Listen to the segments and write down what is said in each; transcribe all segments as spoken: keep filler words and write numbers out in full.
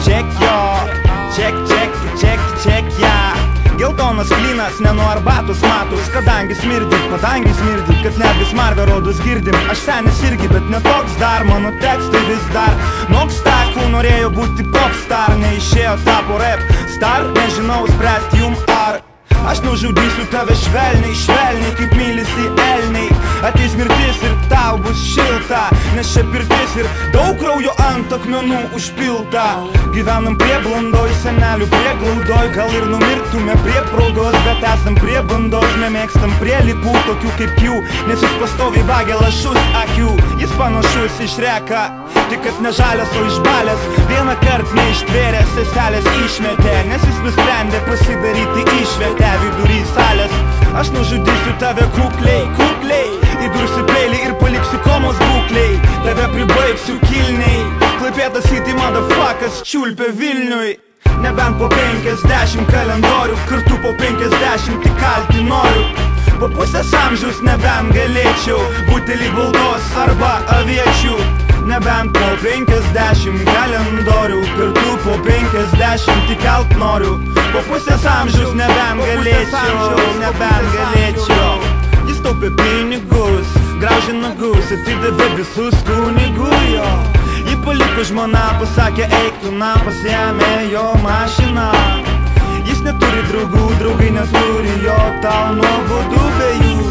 check jo, check, check, check, check ją. Yeah. Geltonas klynas, ne nuo arbatos matus, kadangi smirdi, padangi smirdi, kad netgi smarvę rodus girdim. Aš senis irgi, bet ne toks dar, mano tekstai vis dar Nokstakų norėjo būti popstar, neišėjo tapo rap star, nežinau spręsti jum ar aš nužudysiu tave švelniai, švelniai kaip mylisi elniai. Ateis mirtis ir tau bus šilta, nes čia pirtis ir daug kraujo ant akmenų užpilta. Gyvenam prieblandoj, senelių prieglaudoj, gal ir numirtume prie progos, bet esam prie bandos, nemėgstam prie lipų tokių kaip Q, nes jis pastoviai vagia lašus akių. Jis panašus iš reka, tik kad ne žalias, o išbalęs. Vieną kart neištvėręs, seselės išmetė, nes jis nusprendė pasidaryti išvietę vidury salės. Aš nužudysiu tave kukliai, kukliai, įdursiu peilį ir paliksiu komos būkliai. Tave pribaigsiu kilniai, Klaipėdas City motherfuckers čiulpia Vilniui. Nebent po penkiasdešimt kalendorių, kartu po penkiasdešimt tik kalti noriu. Po pusės amžiaus nebent galėčiau būti lyg baltos arba aviečių. Nebent po penkiasdešimt kalendorių, kartu po penkiasdešimt tik kalt noriu. Po pusės amžiaus nebent galėčiau, nebent galėčiau. Jis taupė pinigus, graužė nagus, atidavė visus kunigų jo. Jį paliko žmona, pasakė eik tu na, pasiėmė jo mašiną. Jis neturi draugų, draugai neturi jo, tau nuobodu be jų.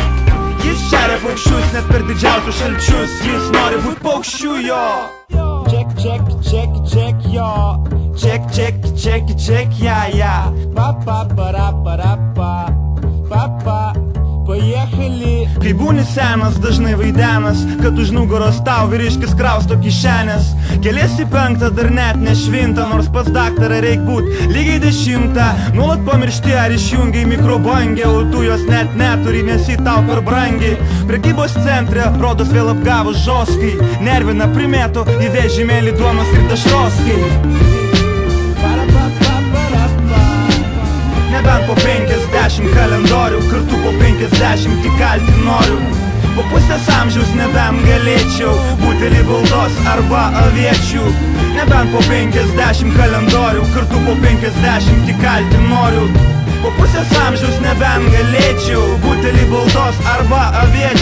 Jis šeria paukščius net per didžiausius šalčius, jis nori būt paukščiu jo. Check, check, check, check jo, check, check, check, check ja, ja. Pa, pa, para, para, pa, pa, pa. Pajechali. Kai būni senas, dažnai vaidenas, kad už nugaros tau vyriškis krausto kišenės. Keliesi penktą, dar net nešvinta, nors pas daktarą reik būt lygiai dešimtą. Nuolat pamiršti ar išjungiai mikrobangę, o tu jos net neturi, nes į tau per brangi. Prekybos centre rodos vėl apgavus žoskai, nervina primėto į vežimėlį duonos ir dešroskai. Nebent po penkiasdešimt kalendorių, kartu po penkiasdešimt tik kalti noriu. Po pusės amžiaus nebent galėčiau būti lyg baltos arba aviečių. Nebent po penkiasdešimt kalendorių, kartu po penkiasdešimt tik kalti noriu. Po pusės amžiaus nebent galėčiau būti lyg baltos arba aviečių.